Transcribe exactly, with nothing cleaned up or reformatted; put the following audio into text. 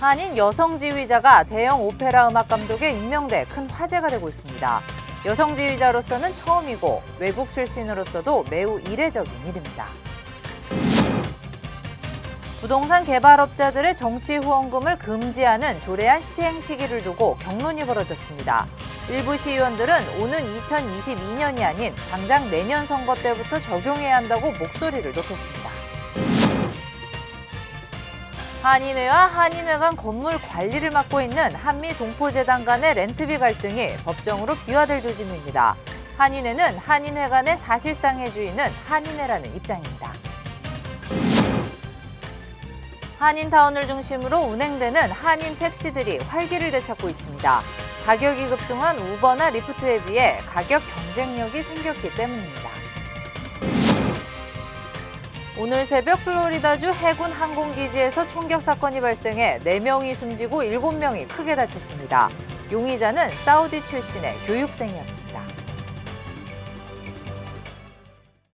한인 여성 지휘자가 대형 오페라 음악 감독에 임명돼 큰 화제가 되고 있습니다. 여성 지휘자로서는 처음이고 외국 출신으로서도 매우 이례적인 일입니다. 부동산 개발업자들의 정치 후원금을 금지하는 조례안 시행 시기를 두고 격론이 벌어졌습니다. 일부 시의원들은 오는 이천이십이 년이 아닌 당장 내년 선거 때부터 적용해야 한다고 목소리를 높였습니다. 한인회와 한인회 간 건물 관리를 맡고 있는 한미동포재단 간의 렌트비 갈등이 법정으로 비화될 조짐입니다. 한인회는 한인회 간의 사실상의 주인은 한인회라는 입장입니다. 한인타운을 중심으로 운행되는 한인 택시들이 활기를 되찾고 있습니다. 가격이 급등한 우버나 리프트에 비해 가격 경쟁력이 생겼기 때문입니다. 오늘 새벽 플로리다주 해군 항공기지에서 총격 사건이 발생해 네 명이 숨지고 일곱 명이 크게 다쳤습니다. 용의자는 사우디 출신의 교육생이었습니다.